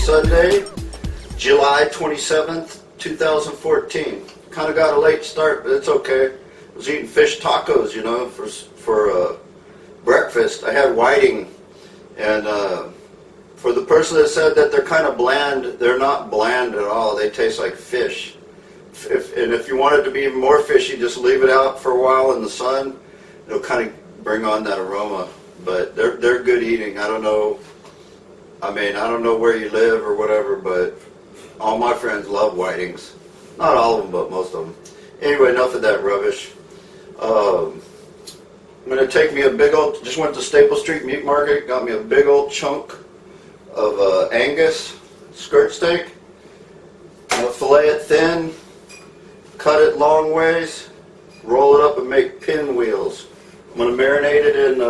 Sunday, July 27th, 2014. Kind of got a late start, but it's okay. I was eating fish tacos, you know, for breakfast. I had whiting, and for the person that said that they're kind of bland, they're not bland at all. They taste like fish. If you want it to be even more fishy, just leave it out for a while in the sun. It'll kind of bring on that aroma. But they're good eating. I don't know. I mean, I don't know where you live or whatever, but all my friends love whitings. Not all of them, but most of them. Anyway, enough of that rubbish. I'm going to take me a big old, just went to Staple Street Meat Market, got me a big old chunk of Angus skirt steak. I'm going to fillet it thin, cut it long ways, roll it up and make pinwheels. I'm going to marinate it in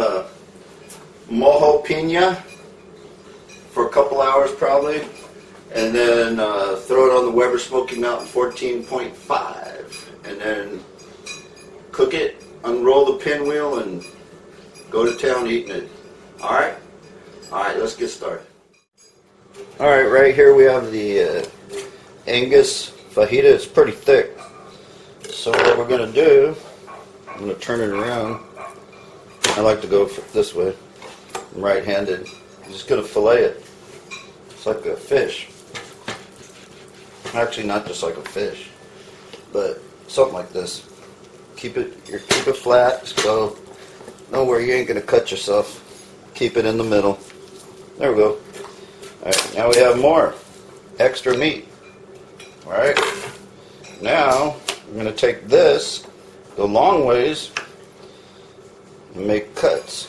MOJO Pina for a couple hours probably, and then throw it on the Weber Smoky Mountain 14.5, and then cook it, unroll the pinwheel, and go to town eating it. Alright? Alright, let's get started. Alright, right here we have the Angus Fajita. It's pretty thick. So what we're going to do, I'm going to turn it around. I like to go this way. I'm right-handed. I'm just going to fillet it. It's like a fish. Actually, not just like a fish, but something like this. Keep it flat. Just go nowhere you ain't going to cut yourself. Keep it in the middle. There we go. Alright, now we have more extra meat. Alright, now I'm going to take this, go long ways, and make cuts.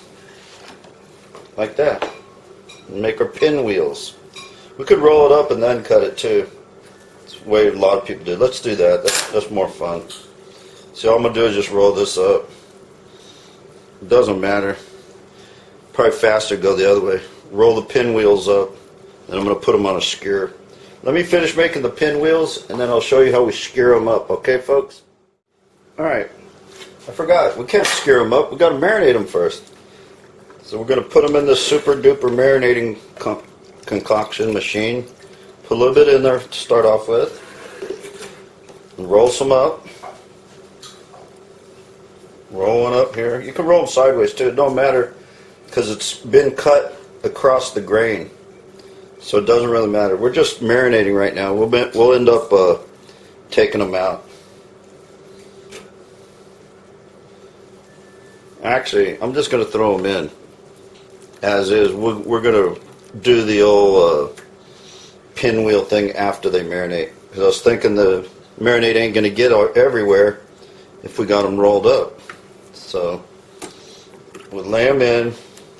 Like that. And make our pinwheels. We could roll it up and then cut it too. It's the way a lot of people do. Let's do that. That's more fun. See, all I'm going to do is just roll this up. It doesn't matter. Probably faster to go the other way. Roll the pinwheels up, and I'm going to put them on a skewer. Let me finish making the pinwheels, and then I'll show you how we skewer them up. Okay, folks? Alright. I forgot. We can't skewer them up. We've got to marinate them first. So we're going to put them in this super duper marinating concoction machine. Put a little bit in there to start off with. And roll some up. Roll one up here. You can roll them sideways too. It don't matter because it's been cut across the grain. So it doesn't really matter. We're just marinating right now. We'll end up taking them out. Actually, I'm just going to throw them in as is. We're going to do the old pinwheel thing after they marinate. Because I was thinking the marinade ain't going to get everywhere if we got them rolled up. So we'll lay them in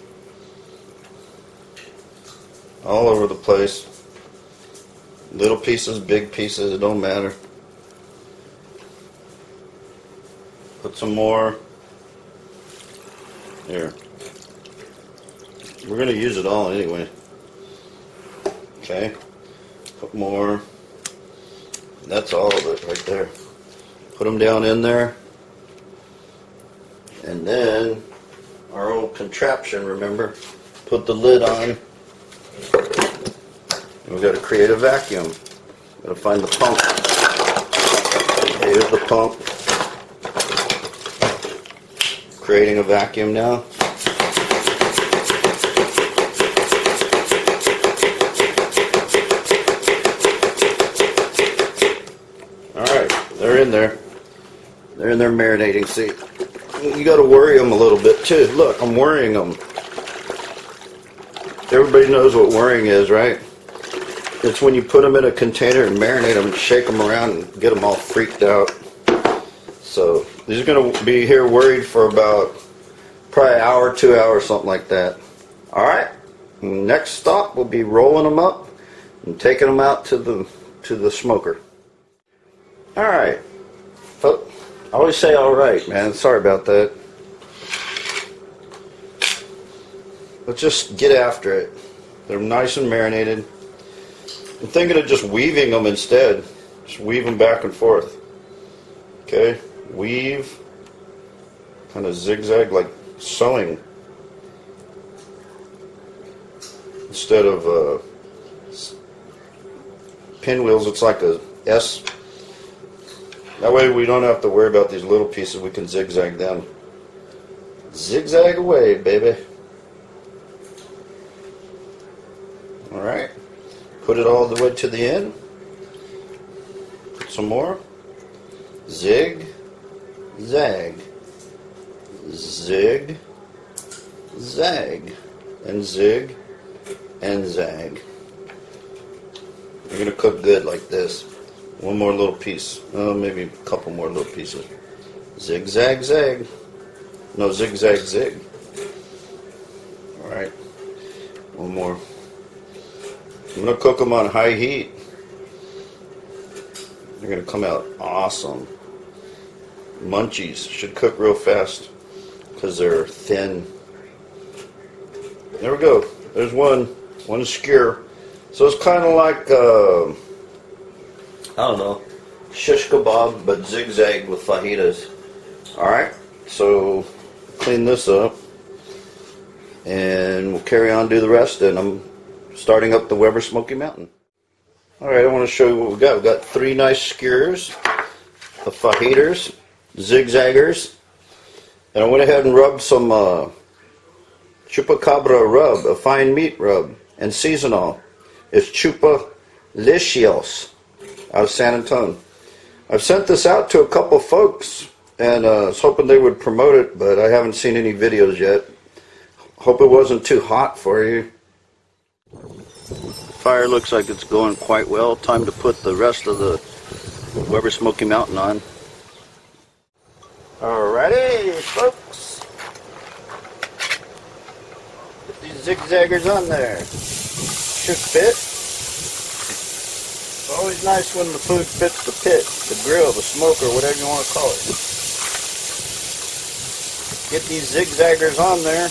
all over the place. Little pieces, big pieces, it don't matter. Put some more. Here. We're going to use it all anyway. Okay. Put more. That's all of it right there. Put them down in there. And then our old contraption, remember? Put the lid on. We've got to create a vacuum. Got to find the pump. Here's the pump. Creating a vacuum now. Alright, they're in there. They're in there marinating. See, you got to worry them a little bit too. Look, I'm worrying them. Everybody knows what worrying is, right? It's when you put them in a container and marinate them and shake them around and get them all freaked out. So these are going to be here worried for about probably an hour, 2 hours, something like that. Alright, next stop will be rolling them up and taking them out to the smoker. Alright, I always say alright, man. Sorry about that. Let's just get after it. They're nice and marinated. I'm thinking of just weaving them instead. Just weave them back and forth. Okay, weave, kind of zigzag like sewing. Instead of pinwheels. It's like a S. That way we don't have to worry about these little pieces. We can zigzag them. Zigzag away, baby. Alright. Put it all the way to the end. Put some more. Zig. Zag. Zig. Zag. And zig. And zag. You're going to cook good like this. One more little piece. Maybe a couple more little pieces. Zig, zag, zag. No, zig, zag, zig. Alright. One more. I'm going to cook them on high heat. They're going to come out awesome. Munchies should cook real fast because they're thin. There we go. There's one skewer. So it's kind of like, I don't know, shish kebab, but zigzag with fajitas. Alright, so clean this up, and we'll carry on do the rest, and I'm starting up the Weber Smoky Mountain. Alright, I want to show you what we got. We've got 3 nice skewers of fajitas, zigzaggers, and I went ahead and rubbed some chupacabra rub, a fine meat rub, and seasonal. It's Chupalicious out of San Antonio. I've sent this out to a couple folks, and I was hoping they would promote it, but I haven't seen any videos yet. Hope it wasn't too hot for you. Fire looks like it's going quite well. Time to put the rest of the Weber Smoky Mountain on. Alrighty, folks. Put these zigzaggers on there. Should fit. It's always nice when the food fits the pit, the grill, the smoker, whatever you want to call it. Get these zigzaggers on there.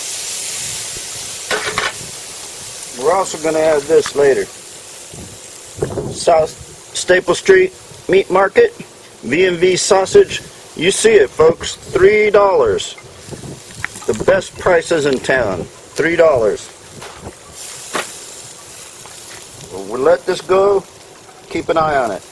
We're also going to add this later. South Staple Street Meat Market, V&V sausage. You see it, folks, $3. The best prices in town, $3. We'll let this go. Keep an eye on it.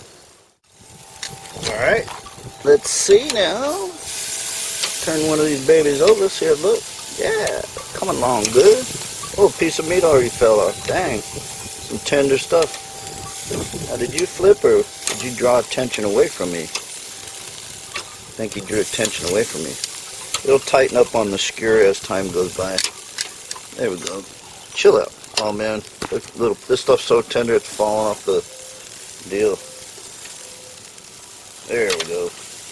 Alright, let's see now. Turn one of these babies over, see it look. Yeah, coming along good. Oh, a piece of meat already fell off. Dang, some tender stuff. Now, did you flip or did you draw attention away from me? I think you drew attention away from me. It'll tighten up on the skewer as time goes by. There we go. Chill out. Oh man, this stuff's so tender it's falling off the deal. There we go.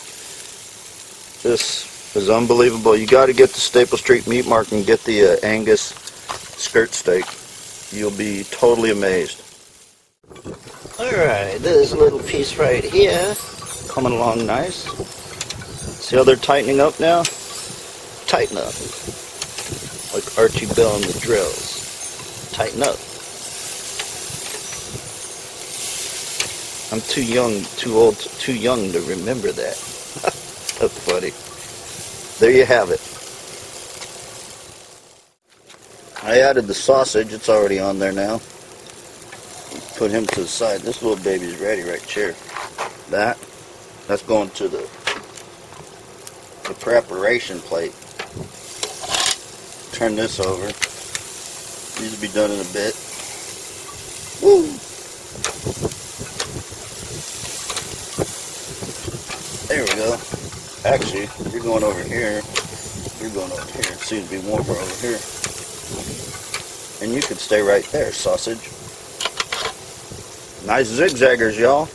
This is unbelievable. You got to get the Staple Street Meat Market and get the Angus skirt steak. You'll be totally amazed. Alright, this little piece right here, coming along nice. See how they're tightening up now? Tighten up. Like Archie Bell and the Drills. Tighten up. I'm too young, too old, too young to remember that. That's funny. There you have it. I added the sausage. It's already on there now. Put him to the side. This little baby's ready right here. That's going to the preparation plate. Turn this over. These will be done in a bit. Woo! There we go. Actually, you're going over here. You're going over here. It seems to be warmer over here. And you could stay right there, sausage. Nice zigzaggers, y'all.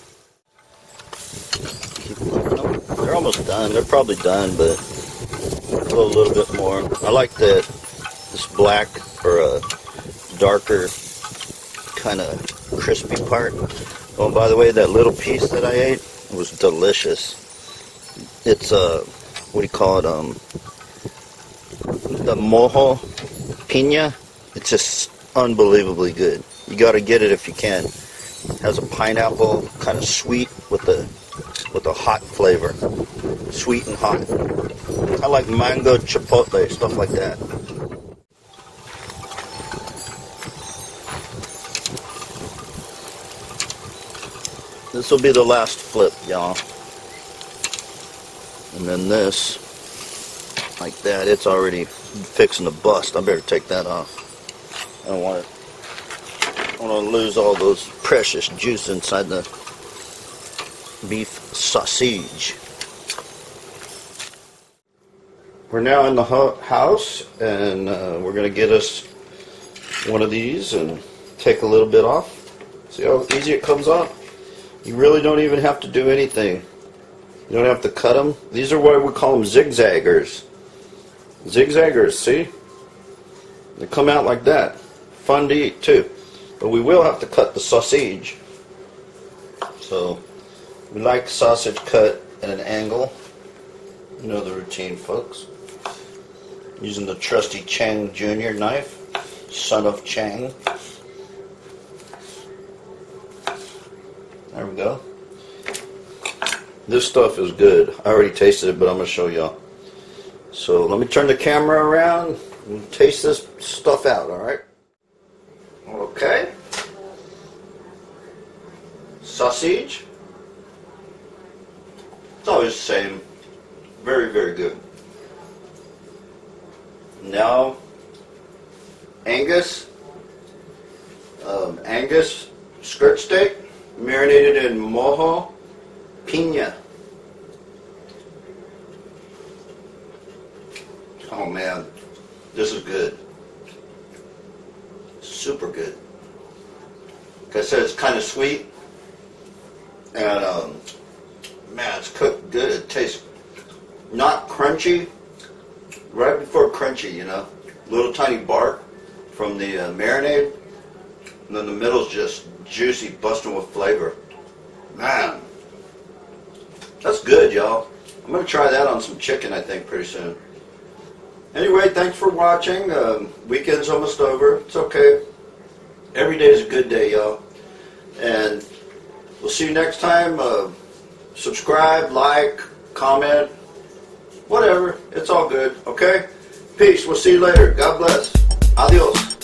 Keep looking up. They're almost done. They're probably done, but a little bit more. I like this black or a darker kind of crispy part. Oh, by the way, that little piece that I ate was delicious. It's what do you call it? The MOJO Pina. It's just unbelievably good. You got to get it if you can. It has a pineapple, kind of sweet with a hot flavor. Sweet and hot. I like mango chipotle, stuff like that. This will be the last flip, y'all. And then this, like that, it's already fixing to bust. I better take that off. I don't want to lose all those precious juice inside the beef sausage. We're now in the house, and we're going to get us one of these and take a little bit off. See how easy it comes off? You really don't even have to do anything. You don't have to cut them. These are what we call them, zigzaggers. Zigzaggers, see? They come out like that. Fun to eat too. But we will have to cut the sausage. So, we like sausage cut at an angle. You know the routine, folks. Using the trusty Chang Jr. knife. Son of Chang. There we go. This stuff is good. I already tasted it, but I'm going to show y'all. So let me turn the camera around and taste this stuff out, alright? Okay. Sausage. It's always the same. Very, very good. Now, Angus skirt steak, marinated in MOJO Pina. Oh man, this is good. Super good. Like I said, it's kind of sweet, and man, it's cooked good. It tastes not crunchy, right before crunchy, you know. Little tiny bark from the marinade, and then the middle's just juicy, busting with flavor. Man, that's good, y'all. I'm going to try that on some chicken, I think, pretty soon. Anyway, thanks for watching. Weekend's almost over. It's okay. Every day is a good day, y'all. And we'll see you next time. Subscribe, like, comment, whatever. It's all good, okay? Peace. We'll see you later. God bless. Adios.